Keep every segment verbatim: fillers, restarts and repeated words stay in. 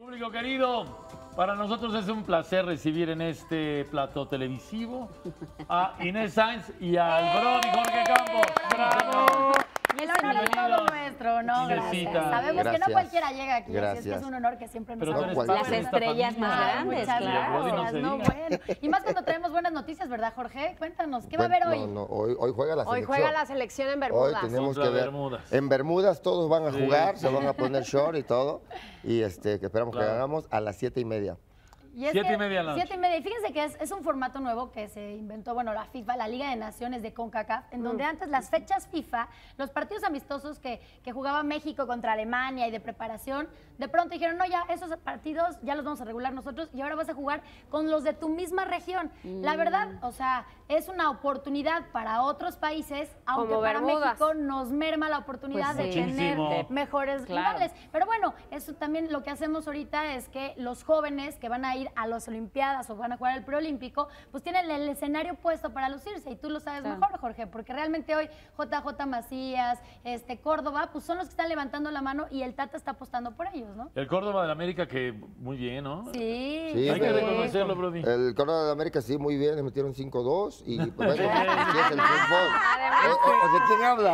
Público querido, para nosotros es un placer recibir en este plató televisivo a Inés Sainz y al Brody Jorge Campos. ¡Bravo! El honor es todo nuestro, ¿no? Inesita. Gracias. Sabemos Gracias. que no cualquiera llega aquí, Gracias. así es que es un honor que siempre nos Pero tú eres acompaña. parte Las de esta estrellas familia. más Ay, grandes, muchas claro. Brody, no gracias, se no, diga. bueno. Y más cuando traemos buenas noticias, ¿verdad, Jorge? Cuéntanos, ¿qué va a haber hoy? No, no, hoy, hoy juega la Hoy selección. juega la selección en Hoy Bermudas. tenemos Contra que ver. Bermudas. En Bermudas todos van a Sí, jugar, sí. se van a poner short y todo. Y este, que esperamos Claro. que ganamos a las siete y media. Y es Siete que- y media de la noche. Siete y media. Y fíjense que es, es un formato nuevo que se inventó, bueno, la FIFA, la Liga de Naciones de CONCACAF, en donde antes las fechas FIFA, los partidos amistosos que, que jugaba México contra Alemania y de preparación, de pronto dijeron, no, ya esos partidos ya los vamos a regular nosotros y ahora vas a jugar con los de tu misma región. La verdad, o sea, es una oportunidad para otros países, aunque Como para Bermudas. México nos merma la oportunidad Pues de sí. tener Muchísimo. mejores Claro. rivales. Pero bueno, eso también lo que hacemos ahorita es que los jóvenes que van a ir a las Olimpiadas o van a jugar al preolímpico, pues tienen el escenario puesto para lucirse y tú lo sabes Claro. mejor, Jorge, porque realmente hoy J J Macías, este Córdoba, pues son los que están levantando la mano y el Tata está apostando por ellos, ¿no? El Córdoba de América que muy bien, ¿no? Sí, Sí, Hay que pero- reconocerlo, Brody. El Córdoba de América sí, muy bien, le metieron cinco dos y pues, bueno, así es el fútbol. ¿O, o- o de quién hablas?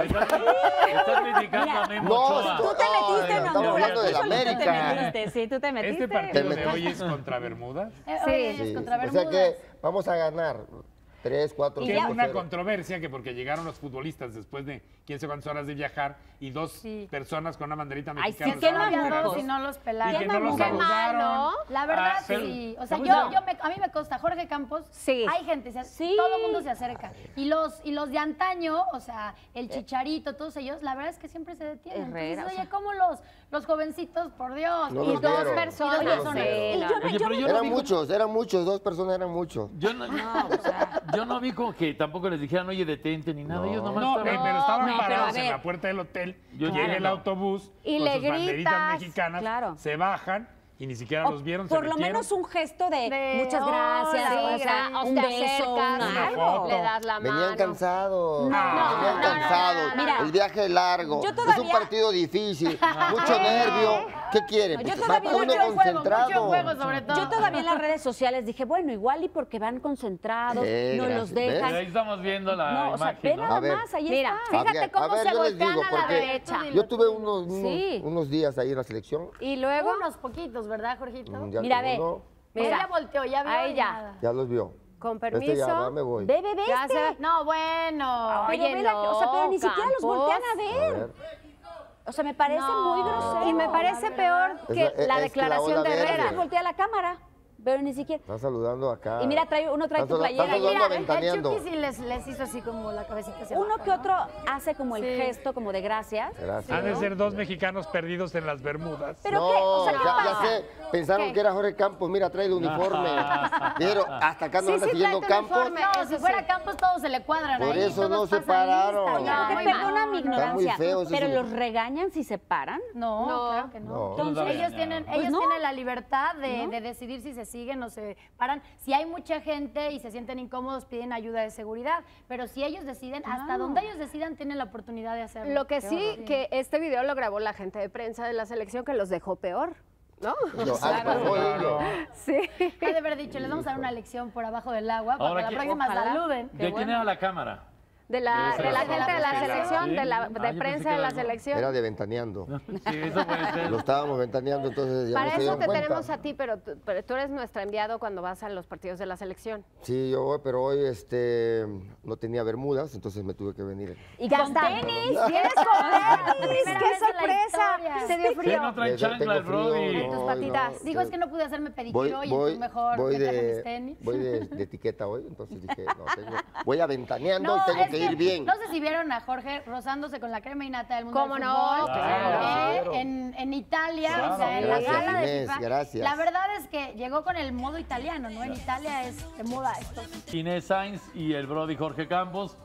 Estás criticando a Memo No, Ochoa. tú Tú te metiste Ay, en estamos Honduras. hablando del Tú solito América. te metiste, sí, tú te metiste. ¿Este partido Te de metes. hoy es contra Bermudas? Eh, Sí. hoy es Sí, contra o sea Bermudas. que vamos a ganar tres, cuatro, Que cinco, una cero. controversia que porque llegaron los futbolistas después de quién sé cuántas horas de viajar y dos Sí. personas con una banderita Ay, mexicana. sí, qué estaban mamucos. jugando. Si no los Y pelaron. que no los Qué saludaron. malo. La verdad, Ah, pero- sí. O sea, pero yo, bueno. yo me, a mí me consta, Jorge Campos, Sí. hay gente, se- Sí. todo el mundo se acerca. Y los, y los de antaño, o sea, el Chicharito, todos ellos, la verdad es que siempre se detienen. Herrera, Entonces, o oye, sea. ¿cómo los, los jovencitos, por Dios? No y los dos vieron. personas. No los son- vieron. Y yo, Oye, pero yo no Eran vi- muchos, eran muchos, dos personas eran muchos. Yo no, No, o sea, yo no vi como que tampoco les dijeran, oye, detente ni nada. No. Ellos nomás No, eh, estaban... pero estaban No, pero parados a en ver. la puerta del hotel, Yo llega el entiendo. autobús Y con le sus banderitas gritas, mexicanas, claro. se bajan y ni siquiera o los vieron, por se lo metieron. menos un gesto de, De muchas hola, gracias, sí, o sea, gra- o un te beso, acercas, un Una algo. foto. le das la mano. Venían cansados, No, venían no, cansados. no, mira, el viaje es largo, yo es un todavía- partido difícil, mucho nervio. ¿Qué quieren? No, yo Pues, todavía va uno mucho juego, concentrado. mucho juego, sobre todo. Yo todavía en las redes sociales dije, bueno, igual y porque van concentrados, Eh, no gracias, los ¿ves? dejan. Ahí estamos viendo la No, o sea, imagen, ve ¿no? nada A ver. más, ahí Mira, está. fíjate A ver, cómo a ver, se yo les voltean digo, a la porque derecha. Yo tuve unos, unos, Sí. unos días ahí en la selección. Y luego, Unos poquitos, ¿verdad, Jorgito? mm, ya Mira, como ve. no, Mira, mira, ya volteó, ya vio. ahí y ya. nada. ya los vio. con Este permiso. ya va, me voy. Ve, ve, ve Ya este. se- No, bueno. Pero Oye, ve la- o sea, pero ni no, siquiera los voltean a A ver. ver. O sea, me parece No. muy grosero. Y me parece la peor verdad. que Es la- la, es que la declaración ola de verde. Herrera. Entonces voltea la cámara, pero ni siquiera. Está saludando acá. Y mira, trae, uno trae Está tu salu- está playera. y saludando mira, El ventaneando. Chucky sí les, les hizo así como la cabecita hacia uno abajo, que ¿no? otro hace como el Sí. gesto, como de gracias. Gracias. Han de ser dos mexicanos perdidos en las Bermudas. ¿Pero no, qué? O sea, ¿qué ya, pasa? ya sé, pensaron ¿Qué? que era Jorge Campos, mira, trae el uniforme. Pero hasta acá no Sí, anda sí, siguiendo trae tu Campos. uniforme. No, Eso si fuera sí. Campos todos se le cuadran Por ahí. eso todos no se pasan lista. pararon. No, No, Que muy perdona mal. mi Está muy ignorancia, feo ese pero uni- los regañan si se paran. No, No. claro que no. No. Entonces, ellos tienen, Pues ellos no. tienen la libertad de, ¿No? de decidir si se siguen o se paran. Si hay mucha gente y se sienten incómodos, piden ayuda de seguridad. Pero si ellos deciden, hasta Claro. donde ellos decidan, tienen la oportunidad de hacerlo. Lo que Qué sí, horror. que este video lo grabó la gente de prensa de la selección que los dejó peor, ¿no? Yo, ay, por favor, yo. Sí. Ha de haber dicho, les vamos a dar una lección por abajo del agua para Ahora, la ¿qué- próxima ojalá. saluden. ¿De quién era la cámara? De la, Debe de la ser gente de la la selección, ¿sí? de la Ah, de yo pensé prensa que de era la algo. selección. Era de ventaneando. Sí, eso puede ser. Lo estábamos ventaneando, entonces ya Para no se eso dieron te cuenta. tenemos a ti, pero tú, pero tú eres nuestro enviado cuando vas a los partidos de la selección. Sí, yo voy, pero hoy este, no tenía bermudas, entonces me tuve que venir. Y Ya con está. tenis. ¿Vienes con tenis? Primera ¡Qué vez en la sorpresa! historia. Se dio Sí, frío. no trae Ya tengo chancla el frío, Brody. En tus no, patitas. no, Digo, sí. es que no pude hacerme pedicure Voy, hoy, voy, entonces mejor voy, me traje mis de, tenis. voy de, de etiqueta hoy, entonces dije, no, tengo, voy a ventaneando No, y tengo es que ir bien. No sé si vieron a Jorge rozándose con la crema y nata del mundo ¿Cómo del no? fútbol. Claro. Eh, en, en Italia, Claro. o sea, en la Gracias, gala de Inés, FIFA. gracias. La verdad es que llegó con el modo italiano, ¿no? En Italia es de moda esto. Inés Sainz y el Brody Jorge Campos.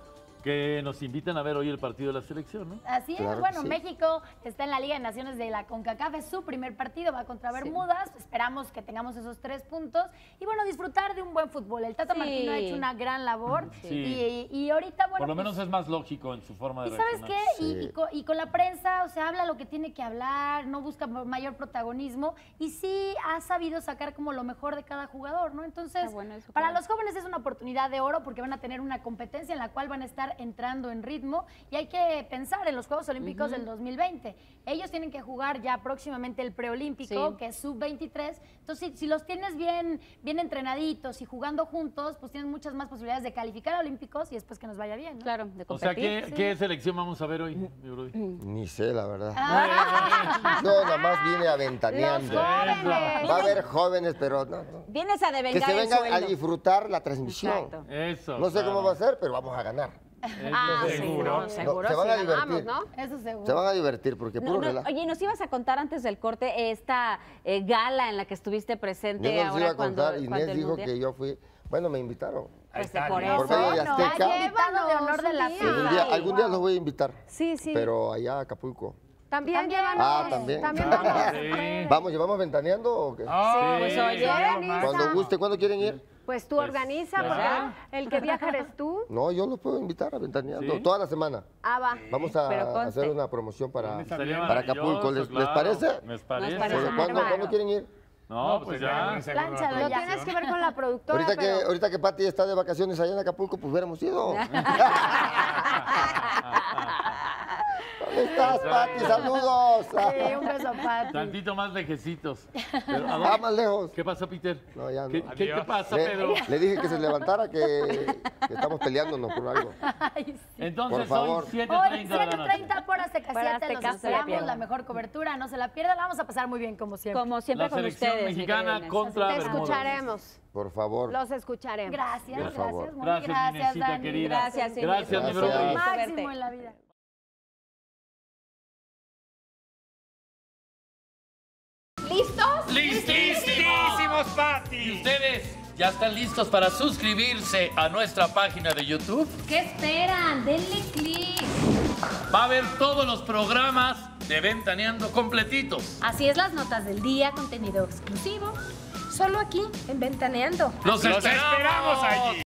que nos invitan a ver hoy el partido de la selección, ¿no? Así es, Claro que bueno, sí. México está en la Liga de Naciones de la CONCACAF, es su primer partido, va contra Bermudas, esperamos que tengamos esos tres puntos y bueno, disfrutar de un buen fútbol. El Tata Sí. Martino ha hecho una gran labor Sí. y, y ahorita, bueno, Por lo pues, menos es más lógico en su forma de ¿y sabes reaccionar. qué? Y, Sí. y con, y con la prensa, o sea, habla lo que tiene que hablar, no busca mayor protagonismo y sí ha sabido sacar como lo mejor de cada jugador, ¿no? Entonces, Está bueno eso, para claro. los jóvenes es una oportunidad de oro porque van a tener una competencia en la cual van a estar entrando en ritmo y hay que pensar en los Juegos Olímpicos del dos mil veinte. Ellos tienen que jugar ya próximamente el preolímpico, Sí. que es sub veintitrés. Entonces, si, si los tienes bien, bien entrenaditos y jugando juntos, pues tienes muchas más posibilidades de calificar a Olímpicos y después que nos vaya bien, ¿no? Claro, de O sea, competir. ¿qué, sí. ¿qué selección vamos a ver hoy, mi Brody? Ni sé, la verdad. Ah. Yo nada más vine aventaneando. Los jóvenes. Va a haber jóvenes, pero no, no. Vienes a Que devengar se el vengan a sueldo. disfrutar la transmisión. Exacto. Eso. No sé claro. cómo va a ser, pero vamos a ganar. Ah, Eso seguro, seguro. se van sí a divertir. ganamos, ¿no? Eso seguro. Se van a divertir porque No, puro no, relajo. oye, nos ibas a contar antes del corte esta eh, gala en la que estuviste presente Yo no les ahora iba a cuando, contar, cuando Inés el dijo mundial. que yo fui, bueno, me invitaron. Ahí Pues está, por Inés. eso. Por medio de No, Azteca. hay invitado de honor de la Llévanos un FIFA. Algún día, Sí, algún día wow. los voy a invitar, Sí, sí. pero allá a Acapulco. También, También. llévanos. Ah, también. También Ah, vamos. sí. Vamos, ¿llevamos ventaneando o qué? Ah, pues, sí, oye, sería lo Denisa. máximo. Cuando guste, ¿cuándo quieren ir? Pues tú Pues, organiza, claro. porque el que viaja eres tú. No, yo los puedo invitar a ventaneando ¿Sí? toda la semana. Ah, va. Vamos a Pero conste. hacer una promoción para, Estaría para Acapulco. ¿Les, maravilloso, les claro. parece? ¿Les parece? parece. ¿Cuándo, ¿cuándo, Bárbaro. cuándo quieren ir? No, pues ya. se agarra la Plánchalo Lo ya. tienes que ver con la productora. Ahorita que, pero- ahorita que Pati está de vacaciones allá en Acapulco, pues hubiéramos ido. ¿Dónde estás, Pati? ¡Saludos! Sí, un beso, Pati. Tantito más lejecitos. Pero, ¿a Ah, dónde? más lejos. ¿Qué pasa, Peter? No, ya no. ¿Qué, ¿qué te Adiós. pasa, Le, Pedro? le dije que se levantara, que, que estamos peleándonos por algo. Ay, sí. Entonces, Por favor. hoy siete Hoy, treinta de la siete noche. treinta por Azteca Por siete, Azteca, los no se la esperamos, pierdan. la mejor cobertura, no se la pierdan, la vamos a pasar muy bien como siempre. Como siempre La con selección ustedes, mi mexicana querida Inés. contra Te Bermudas. escucharemos. Por favor. Los escucharemos. Gracias, Por favor. gracias, muy Gracias, gracias, Inesita, Dani. querida. Gracias, Inés. Gracias, mi Gracias. Brody. Lo máximo Verte. en la vida. ¿Listos? ¡Listísimos, Pati! ¿Y ustedes ya están listos para suscribirse a nuestra página de YouTube? ¿Qué esperan? Denle click. Va a ver todos los programas de Ventaneando completitos. Así es, las notas del día, contenido exclusivo, solo aquí en Ventaneando. ¡Los, ¡Los esperamos allí!